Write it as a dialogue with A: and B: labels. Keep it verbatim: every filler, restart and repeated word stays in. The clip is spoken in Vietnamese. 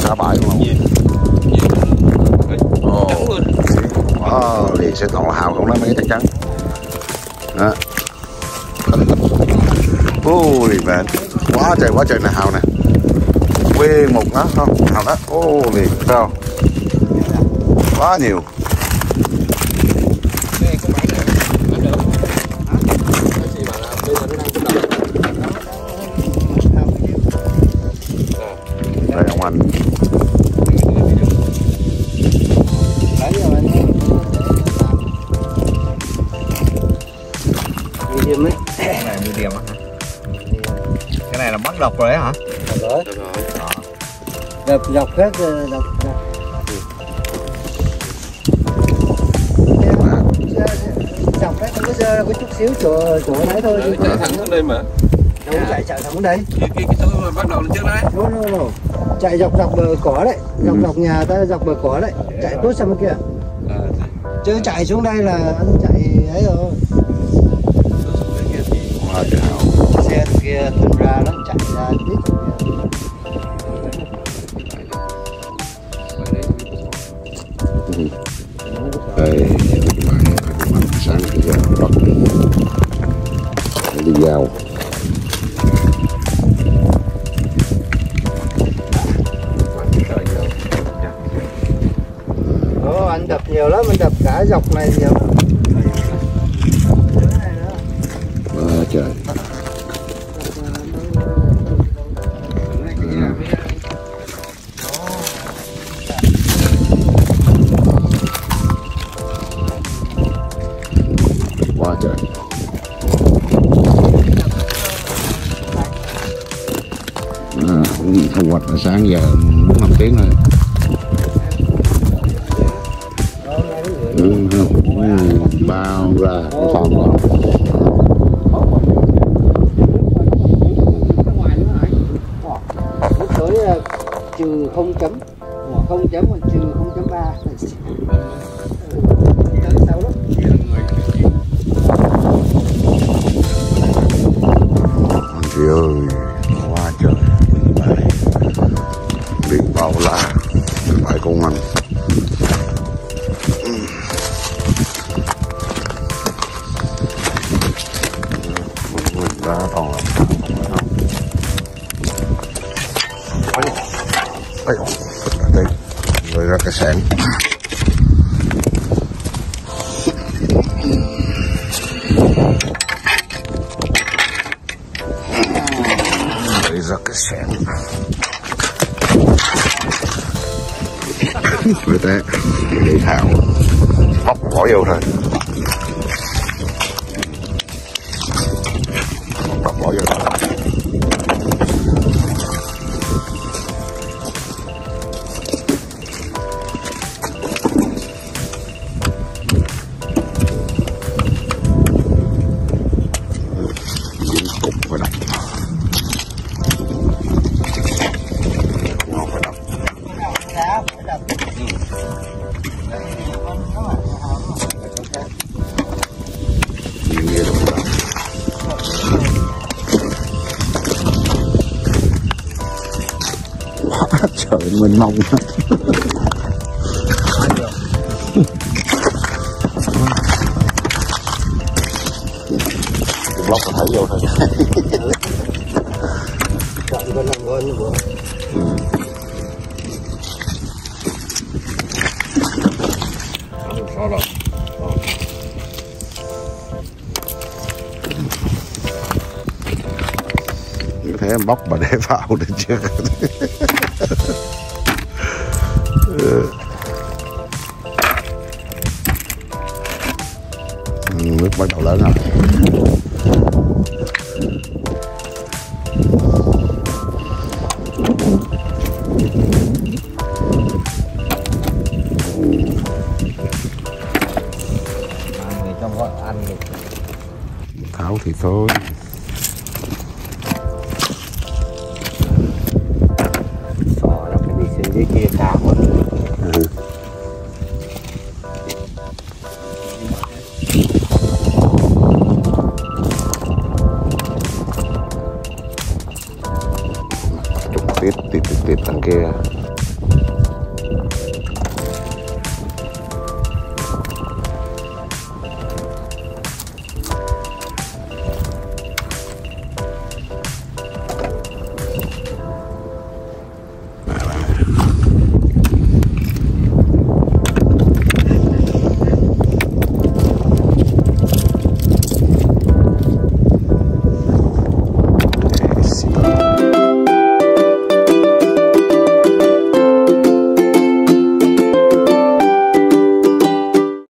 A: xả bãi không? Ồ, oh, liền sẽ toàn là hào không đó mấy chắc chắn. Đó. Ôi mẹ, quá trời quá trời là hào nè. Nguyên một đó không? Hào đó. Ô liền sao? Quá nhiều. Đây ông anh.
B: Medium ấy.
C: Cái này medium á hả? Cái này là bắt độc rồi đấy hả?
B: Rồi. Đập dọc hết đập. Dọc hết không có dơ, có chút xíu chỗ chỗ đấy thôi.
D: Chạy thẳng xuống đây mà.
B: Đâu chạy chạy thẳng xuống đây.
D: Cái cái cái chỗ bắt đầu lên trước đấy.
B: No, no, no. Chạy dọc dọc bờ cỏ đấy, dọc dọc nhà ta dọc bờ cỏ đấy, chạy tốt sang bên kia. Chứ chạy xuống đây là anh chạy ấy rồi.
A: Quá trời hào.
B: Xe kia tuần ra nó chạy ra tít.
A: Đây, các bạn, các bạn sáng bây giờ bắt đi vào.
B: Ồ, anh đập nhiều lắm, anh đập cả dọc này nhiều.
A: Quá trời. Quá trời. À, thu hoạch là sáng giờ bốn năm tiếng rồi. Ừ, không. Bao ra còn còn.
B: Lúc tới trừ không chấm, không chấm còn trừ không chấm ba. Sao đó?
A: Trời ơi, quá trời. Biển bao la, bãi công anh. Đá toàn là đây, đây, rồi ra cái sạn. Đây ra cái sạn. Người ta để thảo bóc bỏ vô thôi. Bóc bỏ vô thôi. Cục phải đập. Ngon phải đập. Nhiều ghê lắm. Quá trời mình mong. Lóc là thấy vô thôi.
B: Chọn con làm ngon như vậy.
D: Sao rồi?
A: Có thể em bóc mà để vào được chưa? Nước bắt đầu lớn rồi.
C: Trong gọi ăn được.
A: Tháo thì thôi.
C: Sò nó phải đi xuống dưới kia cao quá.
A: Ừ. Tít tít tít tít thằng kia.